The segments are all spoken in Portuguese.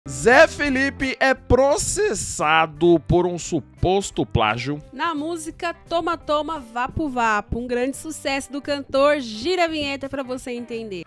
Zé Felipe é processado por um suposto plágio na música Toma Toma Vapo Vapo, um grande sucesso do cantor. Gira a vinheta para você entender.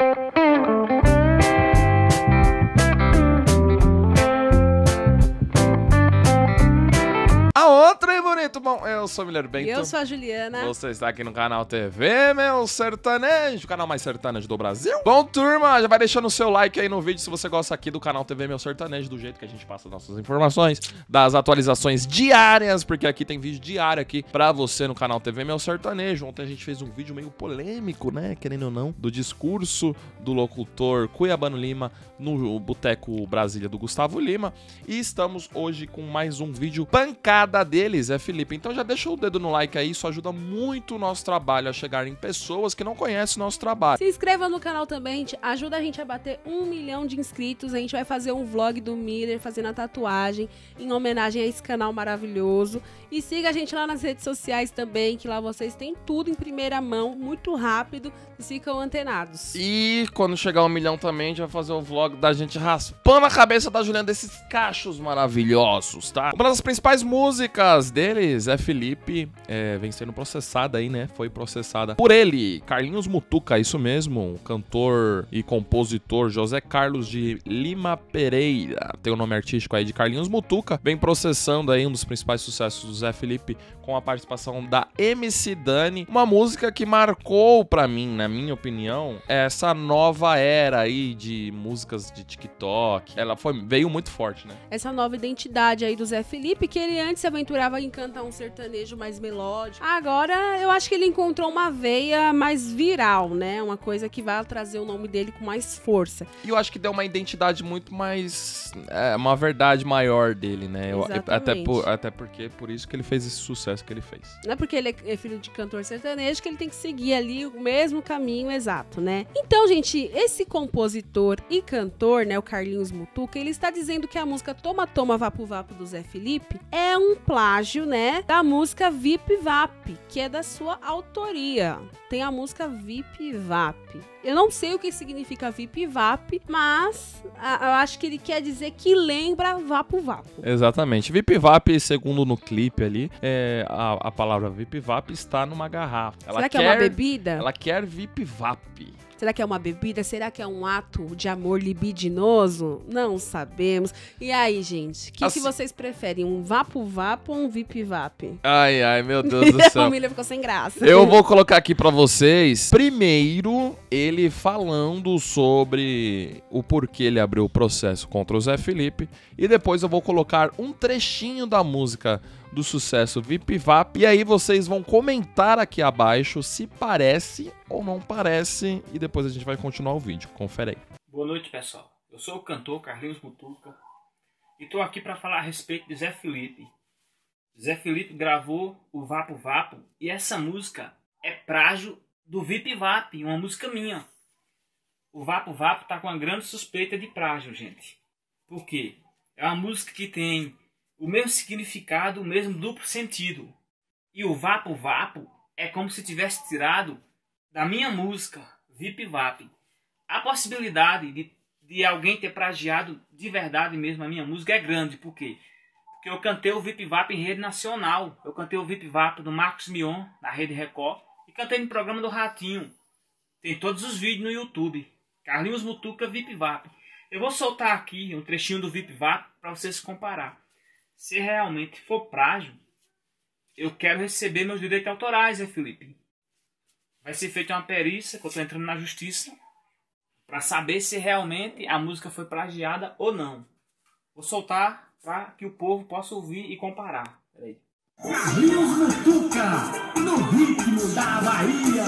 A outra, hein, bonito? Bom, eu sou o Milher Bento. E eu sou a Juliana. Você está aqui no canal TV, meu sertanejo, o canal mais sertanejo do Brasil. Bom, turma, já vai deixando o seu like aí no vídeo se você gosta aqui do canal TV Meu Sertanejo, do jeito que a gente passa nossas informações, das atualizações diárias, porque aqui tem vídeo diário aqui pra você no canal TV Meu Sertanejo. Ontem a gente fez um vídeo meio polêmico, né, querendo ou não, do discurso do locutor Cuiabano Lima no Boteco Brasília do Gustavo Lima. E estamos hoje com mais um vídeo pancada deles, Zé Felipe. Então já deixa o dedo no like aí, isso ajuda muito o nosso trabalho a chegar em pessoas que não conhecem o nosso trabalho. Se inscreva no canal também, ajuda a gente a bater 1 milhão de inscritos. A gente vai fazer um vlog do Miller fazendo a tatuagem em homenagem a esse canal maravilhoso. E siga a gente lá nas redes sociais também, que lá vocês têm tudo em primeira mão, muito rápido, e ficam antenados. E quando chegar a 1 milhão também, a gente vai fazer o vlog da gente raspando a cabeça da Juliana desses cachos maravilhosos, tá? Uma das principais músicas deles, Zé Felipe, vem sendo processada aí, né? Foi processada por ele, Carlinhos Mutuca, isso mesmo, cantor e compositor José Carlos de Lima Pereira, tem o nome artístico aí de Carlinhos Mutuca, vem processando aí um dos principais sucessos do Zé Felipe com a participação da MC Dani, uma música que marcou pra mim, na minha opinião, essa nova era aí de músicas de TikTok. Ela veio muito forte, né? Essa nova identidade aí do Zé Felipe, que ele antes se aventurava em cantar um sertanejo mais melódico. Agora, eu acho que ele encontrou uma veia mais viral, né? Uma coisa que vai trazer o nome dele com mais força. E eu acho que deu uma identidade muito mais... uma verdade maior dele, né? Até porque por isso que ele fez esse sucesso que ele fez. Não é porque ele é filho de cantor sertanejo que ele tem que seguir ali o mesmo caminho exato, né? Então, gente, esse compositor e cantor, né, o Carlinhos Mutuca, ele está dizendo que a música Toma Toma Vapo Vapo do Zé Felipe é um plágio, né, da música VIP Vap, que é da sua autoria. Tem a música VIP Vap. Eu não sei o que significa VIP Vap, mas eu acho que ele quer dizer que lembra Vapo Vapo. Exatamente. VIP Vap, segundo no clipe ali, a palavra VIP Vap está numa garrafa. Será que é uma bebida? Ela quer VIP Vap. Será que é uma bebida? Será que é um ato de amor libidinoso? Não sabemos. E aí, gente, o que vocês preferem? Um Vapo Vapo ou um VIP Vap? Ai, ai, meu Deus do céu. A família ficou sem graça. Eu vou colocar aqui pra vocês, primeiro, ele falando sobre o porquê ele abriu o processo contra o Zé Felipe. E depois eu vou colocar um trechinho da música do sucesso VIP Vap. E aí vocês vão comentar aqui abaixo se parece ou não parece. E depois a gente vai continuar o vídeo. Confere aí. Boa noite, pessoal. Eu sou o cantor Carlinhos Mutuca. E tô aqui para falar a respeito de Zé Felipe. Zé Felipe gravou o Vapo Vapo. E essa música é plágio do VIP Vap, uma música minha. O Vapo Vapo tá com uma grande suspeita de plágio, gente. Por quê? É uma música que tem o mesmo significado, o mesmo duplo sentido. E o Vapo Vapo é como se tivesse tirado da minha música, VIP Vap. A possibilidade de alguém ter plagiado de verdade mesmo a minha música é grande. Por quê? Porque eu cantei o VIP Vap em rede nacional. Eu cantei o VIP Vap do Marcos Mion, na Rede Record. E cantei no programa do Ratinho. Tem todos os vídeos no YouTube. Carlinhos Mutuca, VIP Vap. Eu vou soltar aqui um trechinho do VIP Vap para vocês comparar. Se realmente for plágio, eu quero receber meus direitos autorais, Zé Felipe. Vai ser feita uma perícia, que eu estou entrando na justiça, para saber se realmente a música foi plagiada ou não. Vou soltar para que o povo possa ouvir e comparar. Peraí. Carlinhos Mutuca, no ritmo da Bahia.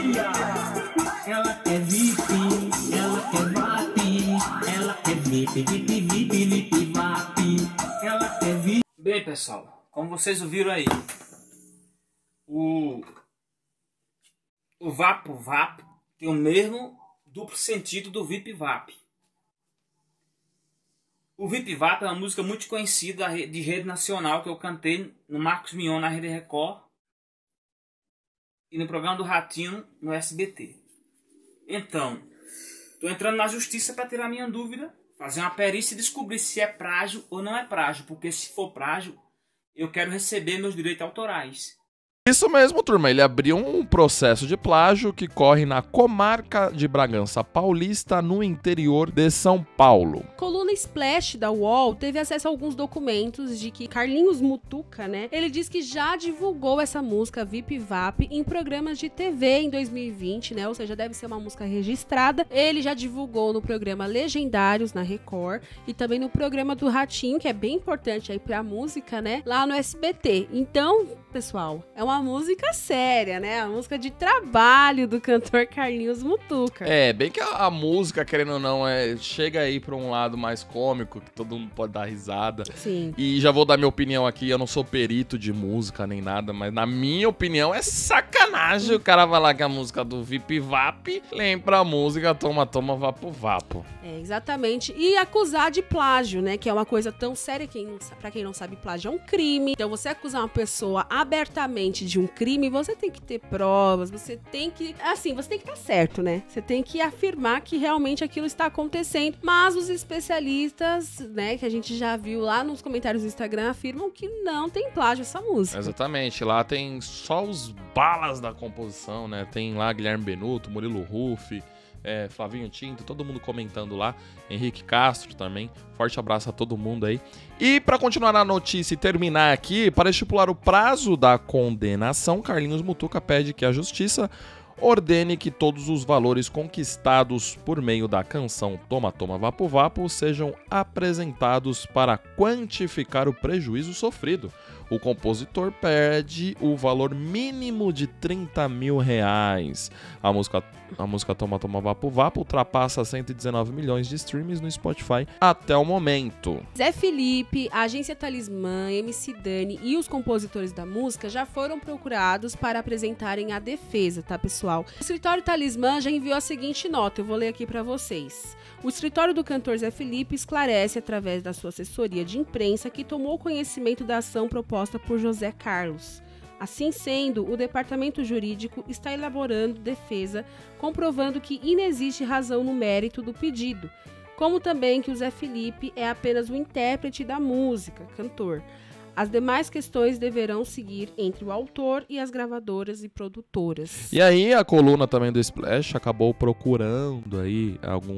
Ela quer VIP, ela quer VAP, ela quer VIP, VIP, VIP, VIP, VAP. Ela quer VIP. Bem, pessoal, como vocês ouviram aí, o Vapo Vapo tem o mesmo duplo sentido do VIP Vap. O VIP Vap é uma música muito conhecida de rede nacional que eu cantei no Marcos Mion na Rede Record e no programa do Ratinho no SBT. Então, estou entrando na justiça para tirar minha dúvida fazer uma perícia e descobrir se é plágio ou não é plágio. Porque se for plágio, eu quero receber meus direitos autorais. Isso mesmo, turma. Ele abriu um processo de plágio que corre na comarca de Bragança Paulista, no interior de São Paulo. Coluna Splash da UOL teve acesso a alguns documentos de que Carlinhos Mutuca, né? Ele diz que já divulgou essa música VIP VAP em programas de TV em 2020, né? Ou seja, deve ser uma música registrada. Ele já divulgou no programa Legendários na Record e também no programa do Ratinho, que é bem importante aí pra música, né? Lá no SBT. Então, pessoal, é uma música séria, né? A música de trabalho do cantor Carlinhos Mutuca. É, bem que a música, querendo ou não, chega aí pra um lado mais cômico, que todo mundo pode dar risada. Sim. E já vou dar minha opinião aqui, eu não sou perito de música nem nada, mas na minha opinião é sacanagem o cara falar que a música do VIP VAP lembra a música Toma Toma Vapo Vapo. É, exatamente. E acusar de plágio, né? Que é uma coisa tão séria, pra quem não sabe, plágio é um crime. Então você acusar uma pessoa abertamente de um crime, você tem que ter provas, você tem que... Assim, você tem que estar certo, né? Você tem que afirmar que realmente aquilo está acontecendo. Mas os especialistas, né, que a gente já viu lá nos comentários do Instagram, afirmam que não tem plágio essa música. Exatamente, lá tem só os balas da composição, né? Tem lá Guilherme Benuto, Murilo Ruff, Flavinho Tinto, todo mundo comentando lá, Henrique Castro também, forte abraço a todo mundo aí. E para continuar na notícia e terminar aqui, para estipular o prazo da condenação, Carlinhos Mutuca pede que a justiça ordene que todos os valores conquistados por meio da canção Toma Toma Vapo Vapo sejam apresentados para quantificar o prejuízo sofrido. O compositor pede o valor mínimo de R$30 mil. A música Toma Toma Vapo Vapo ultrapassa 119 milhões de streams no Spotify até o momento. Zé Felipe, a agência Talismã, MC Dani e os compositores da música já foram procurados para apresentarem a defesa, tá, pessoal? O escritório Talismã já enviou a seguinte nota, eu vou ler aqui para vocês. O escritório do cantor Zé Felipe esclarece através da sua assessoria de imprensa que tomou conhecimento da ação proposta por José Carlos. Assim sendo, o departamento jurídico está elaborando defesa, comprovando que inexiste razão no mérito do pedido, como também que o Zé Felipe é apenas o intérprete da música, cantor. As demais questões deverão seguir entre o autor e as gravadoras e produtoras. E aí a coluna também do Splash acabou procurando aí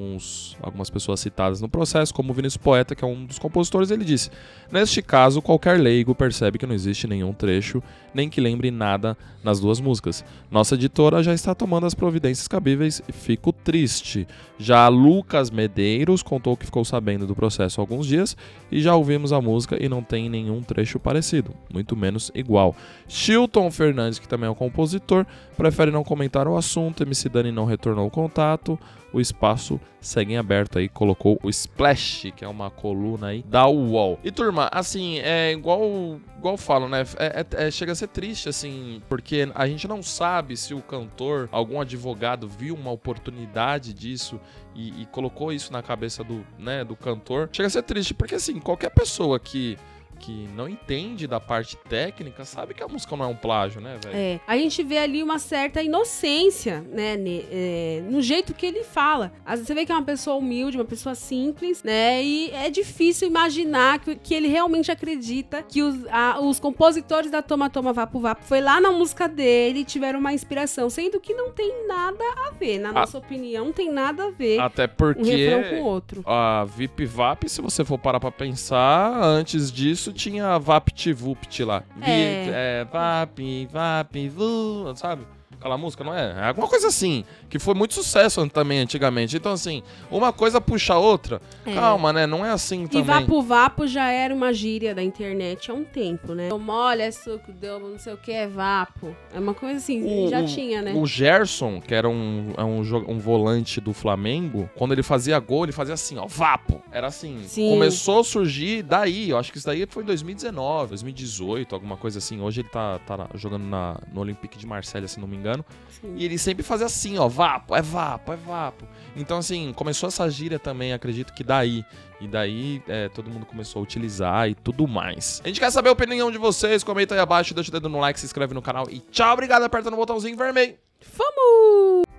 algumas pessoas citadas no processo, como o Vinícius Poeta, que é um dos compositores. Ele disse: neste caso, qualquer leigo percebe que não existe nenhum trecho, nem que lembre nada nas duas músicas. Nossa editora já está tomando as providências cabíveis e fico triste. Já Lucas Medeiros contou que ficou sabendo do processo há alguns dias e já ouvimos a música e não tem nenhum trecho parecido, muito menos igual. Chilton Fernandes, que também é um compositor, prefere não comentar o assunto. MC Dani não retornou o contato. O espaço segue em aberto aí, colocou o Splash, que é uma coluna aí da UOL. E turma, assim, é igual falo, né? Chega a ser triste, assim, porque a gente não sabe se o cantor, algum advogado viu uma oportunidade disso e colocou isso na cabeça do cantor. Chega a ser triste, porque assim, qualquer pessoa que não entende da parte técnica, sabe que a música não é um plágio, né, velho? A gente vê ali uma certa inocência, né, no jeito que ele fala. Às vezes você vê que é uma pessoa humilde, uma pessoa simples, né, e é difícil imaginar que ele realmente acredita que os compositores da Toma Toma Vapo Vapo foi lá na música dele e tiveram uma inspiração, sendo que não tem nada a ver, na nossa opinião, não tem nada a ver. Até porque um refrão com o outro. A VIP VAP, se você for parar pra pensar, antes disso tinha VaptVupt lá. VAP, VU, sabe? Aquela música, não é? É alguma coisa assim, que foi muito sucesso também antigamente. Então, assim, uma coisa puxa a outra. Calma, né? Não é assim também. E Vapo Vapo já era uma gíria da internet há um tempo, né? Mole, é suco, deu não sei o que, é vapo. É uma coisa assim, já tinha, né? O Gerson, que era um volante do Flamengo, quando ele fazia gol, ele fazia assim, ó, vapo. Era assim. Sim. Começou a surgir daí, eu acho que isso daí foi em 2019, 2018, alguma coisa assim. Hoje ele tá jogando no Olympique de Marselha, se não me engano. Sim. E ele sempre fazia assim, ó, vapo, é vapo, é vapo. Então, assim, começou essa gíria também, acredito que daí. E daí todo mundo começou a utilizar e tudo mais. A gente quer saber a opinião de vocês, comenta aí abaixo, deixa o dedo no like, se inscreve no canal e tchau, obrigado, aperta no botãozinho vermelho. Vamos!